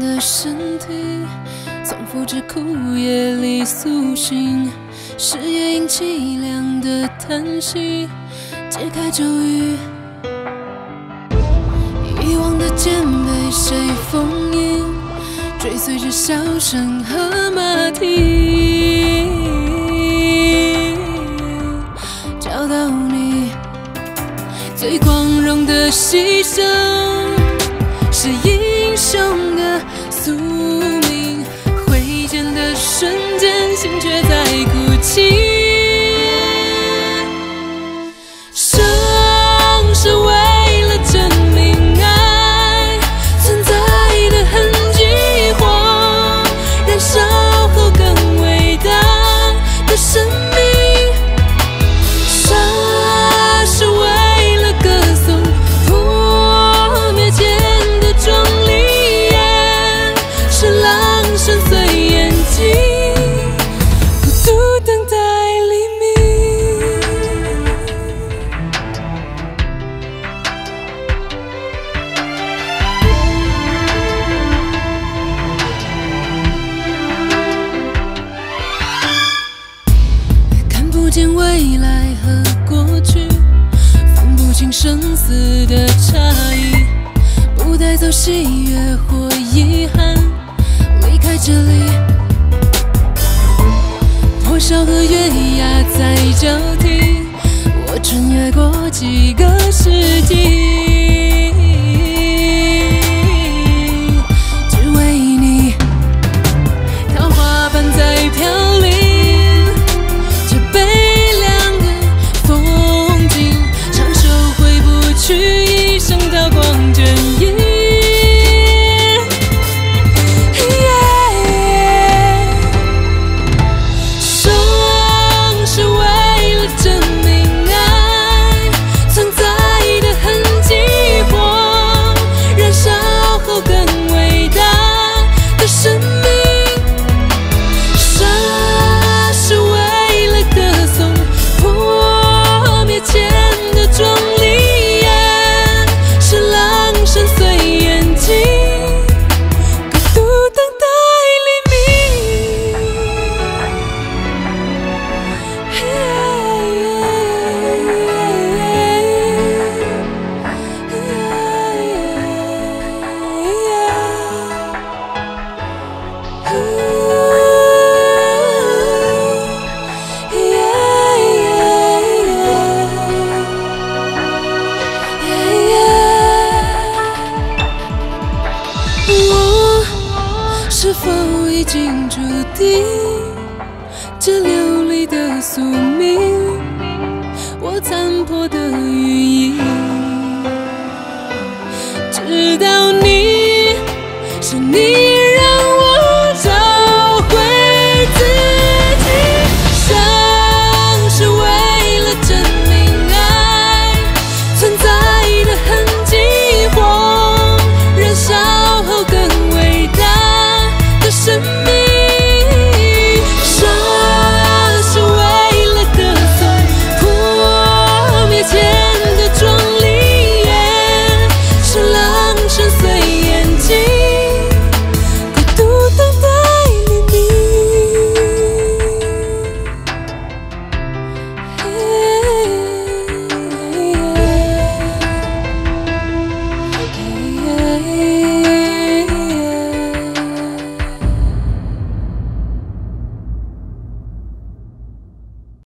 的身体，从复制枯叶里苏醒，是夜莺凄凉的叹息，解开咒语。遗忘的剑被谁封印，追随着笑声和马蹄，找到你最光荣的牺牲，是英雄的宿命。挥剑的瞬间，心却在哭泣。生是为了证明爱存在的痕迹，或燃烧后更伟大的生命。杀是为了歌颂破灭前的壮丽，是狼深邃眼睛，孤独等待黎明。看不见未来和过去，分不清生死的差异，不带走喜悦或遗憾，离开这里。破晓和月牙在交替，我穿越过几个世纪，只为你。桃花瓣在飘零，这悲凉的风景，长袖回不去，一生刀光卷影。生是为了证明爱存在的痕迹，或燃烧后更伟大的生命。杀是为了歌颂破灭前的壮丽，是狼深邃眼睛，孤独等待黎明。我是否已经注定这流离的宿命？我残破的羽翼，直到你是你。